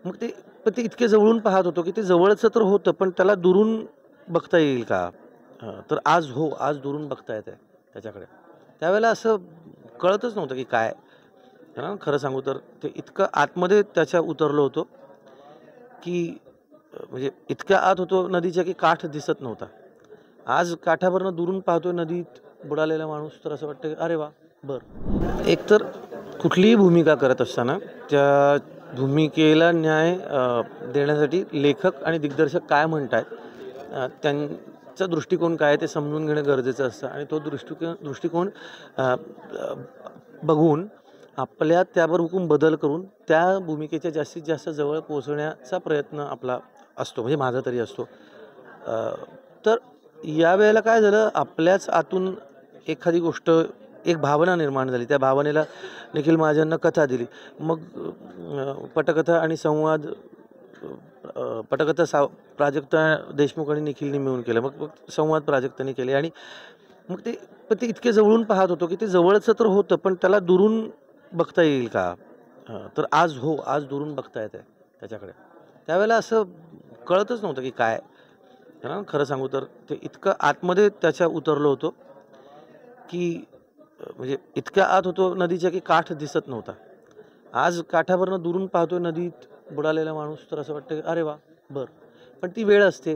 मग ते इतके जवळून पाहत होतो की ते जवळचं तर होतं, पण त्याला दुरून बघता येईल का? तर आज दुरून बघता येतंय त्याच्याकडे. त्यावेळेला असं कळतच नव्हतं की काय? खरं सांगू तर ते इतकं आतमध्ये त्याच्या उतरलो होतो की म्हणजे इतक्या आत होतो नदीच्या की काठ दिसत नव्हता. आज काठावरनं दुरून पाहतोय नदीत बुडालेला माणूस, तर असं वाटतं की अरे वाह! बरं. एकतर कुठलीही भूमिका करत असताना त्या भूमिकेला न्याय देण्यासाठी लेखक आणि दिग्दर्शक काय म्हणतायत, त्यांचा दृष्टिकोन काय आहे ते समजून घेणं गरजेचं असतं आणि तो दृष्टिकोन अ, अ, बघून आपल्या त्यावर हुकूम बदल करून त्या भूमिकेच्या जास्तीत जास्त जवळ पोहोचण्याचा प्रयत्न आपला असतो, म्हणजे माझा तरी असतो. तर यावेळेला काय झालं, आपल्याच आतून एखादी गोष्ट, एक भावना निर्माण झाली. त्या भावनेला निखिल महाजननं कथा दिली. मग पटकथा आणि संवाद, पटकथा प्राजक्ता देशमुख आणि निखिलनी मिळून केलं. मग मग संवाद प्राजक्तानी केले आणि मग ते इतके जवळून पाहत होतो की ते जवळचं तर होतं, पण त्याला दुरून बघता येईल का? तर आज दुरून बघता येतंय त्याच्याकडे. त्यावेळेला असं कळतच नव्हतं की काय? खरं सांगू तर ते इतकं आतमध्ये त्याच्या उतरलो होतो की म्हणजे इतक्या आत होतो नदीच्या की काठ दिसत नव्हता. आज काठावरनं दुरून पाहतोय नदीत बुडालेला माणूस, तर असं वाटतं की अरे वाह! बरं. पण ती वेळ असते.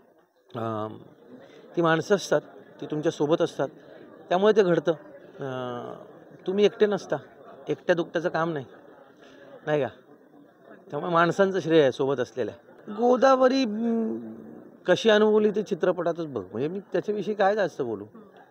ती माणसं असतात, ती तुमच्या सोबत असतात. त्यामुळे ते घडतं. तुम्ही एकटे नसता. एकट्या दुकट्याचं काम नाही, नाही का? त्यामुळे माणसांचं श्रेय आहे सोबत असलेल्या. गोदावरी कशी अनुभवली ते चित्रपटातच बघ. म्हणजे मी त्याच्याविषयी काय जास्त बोलू.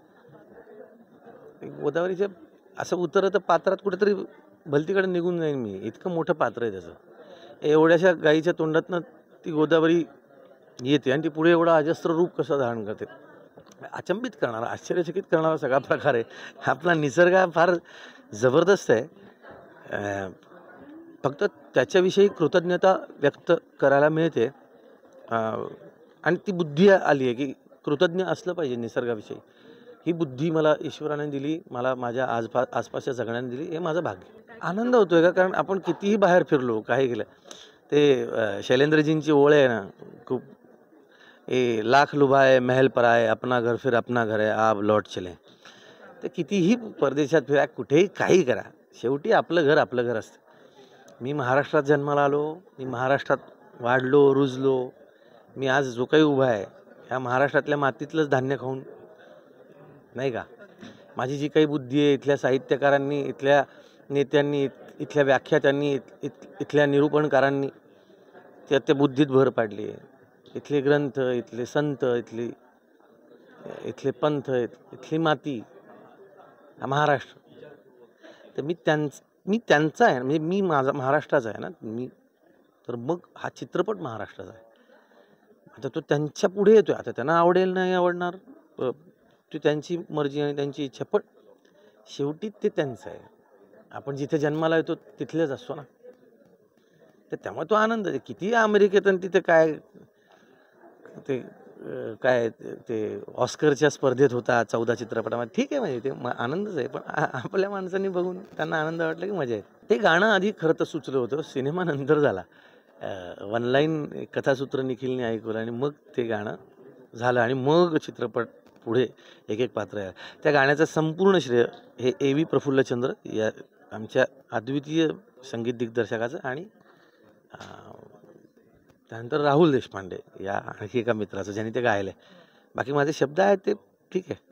गोदावरीच्या असं उतरतं पात्रात कुठेतरी भलतीकडे निघून जाईन मी. इतकं मोठं पात्र आहे त्याचं. एवढ्याशा गाईच्या तोंडातनं ती गोदावरी येते आणि ती पुढे एवढं अजस्त्र रूप कसं धारण करते. अचंबित करणारा, आश्चर्यचकित करणारा सगळा प्रकार आहे. आपला निसर्ग हा फार जबरदस्त आहे. फक्त त्याच्याविषयी कृतज्ञता व्यक्त करायला मिळते. आणि ती बुद्धी आली आहे की कृतज्ञ असलं पाहिजे निसर्गाविषयी. ही बुद्धी मला ईश्वराने दिली, मला माझ्या आसपासच्या जगण्याने दिली, हे माझं भाग्य. आनंद होतोय का? कारण आपण कितीही बाहेर फिरलो, काही केलं, ते शैलेंद्रजींची ओळ आहे ना खूप, लाख लुभाए महल पराए अपना घर फिर अपना घर है आप लौट चले. ते कितीही परदेशात फिरा, कुठेही काही करा, शेवटी आपलं घर असतं. मी महाराष्ट्रात जन्माला आलो, मी महाराष्ट्रात वाढलो, रुजलो. मी आज जो काही उभा आहे ह्या महाराष्ट्रातल्या मातीतलंच धान्य खाऊन, नाही का? माझी जी काही बुद्धी आहे, इथल्या साहित्यकारांनी, इथल्या नेत्यांनी, इथल्या व्याख्यात्यांनी, इथल्या निरूपणकारांनी त्या बुद्धीत भर पाडली आहे. इथले ग्रंथ, इथले संत, इथले पंथ, इथली माती, हा महाराष्ट्र. तर मी त्यांचा आहे, म्हणजे मी माझा महाराष्ट्राचा आहे ना मी. तर मग हा चित्रपट महाराष्ट्राचा आहे. आता तो त्यांच्या पुढे येतोय. आता त्यांना आवडेल नाही आवडणार, ती त्यांची मर्जी आणि त्यांची इच्छा, पण शेवटी ते त्यांचं आहे. आपण जिथे जन्माला येतो तिथलेच असतो ना. तर त्यामुळे तो आनंद आहे. किती अमेरिकेत आणि तिथे काय ते काय ते ऑस्करच्या स्पर्धेत होता 14 चित्रपटामध्ये, ठीक आहे, म्हणजे ते आनंदच आहे. पण आपल्या माणसांनी बघून त्यांना आनंद वाटला की मजा येते. ते गाणं आधी खरं तर सुचलं होतं, सिनेमा नंतर झाला. वन लाईन कथासूत्र निखिलने ऐकवलं आणि मग ते गाणं झालं आणि मग चित्रपट पुढे एक एक पात्र आहे. त्या गाण्याचं संपूर्ण श्रेय हे A.V. प्रफुल्लचंद्र या आमच्या अद्वितीय संगीत दिग्दर्शकाचं आणि त्यानंतर राहुल देशपांडे या आणखी एका मित्राचं, ज्यांनी ते गायलं. बाकी माझे शब्द आहेत ते ठीक आहे.